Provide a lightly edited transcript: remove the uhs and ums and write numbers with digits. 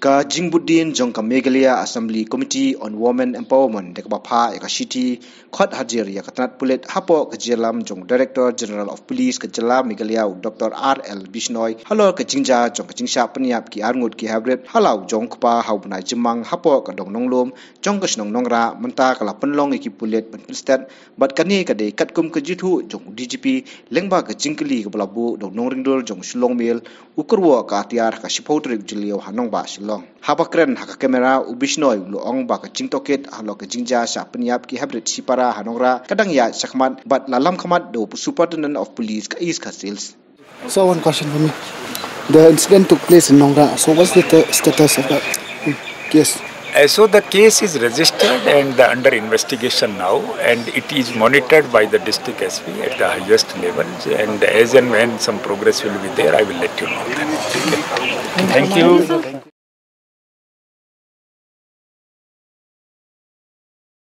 Ka Jingbudin Jongka Meghalaya Assembly Committee on Women Empowerment Dekba Pha Eka City Khot Hajir ya Katnat Pulit Hapo Kajilam Jong Director General of Police Kajala Meghalaya Dr. R.L. Bishnoi Halor ka jingshah Jong ka jingshah pynïap ki arngut ki heprit Halau Jong Kpa Haubna Jimang Hapo ka Dong Nonglom Jong ka Snong Nongra Menta kala penlong iki pulit penpristat Bat kani kade katkum ka jithu Jong DGP Lengba ka jingkeli ka balabu Dong Nongringdol Jong Shulong Mil Ukurwa ka atiar ka Shipotrik Julio Hanong ba Shilong Habakren haka kamera ubishnoi luong ba ka tohkit halo ka jingshah sha pynïap ki heprit sipara hanongra kadang ya sakmat but lalam khamat do superintendent of police ka is ka sales. So one question for me. The incident took place in Nongra. So what's the status of that case? So the case is registered and under investigation now, and it is monitored by the district SP at the highest level, and as and when some progress will be there, I will let you know. Thank you.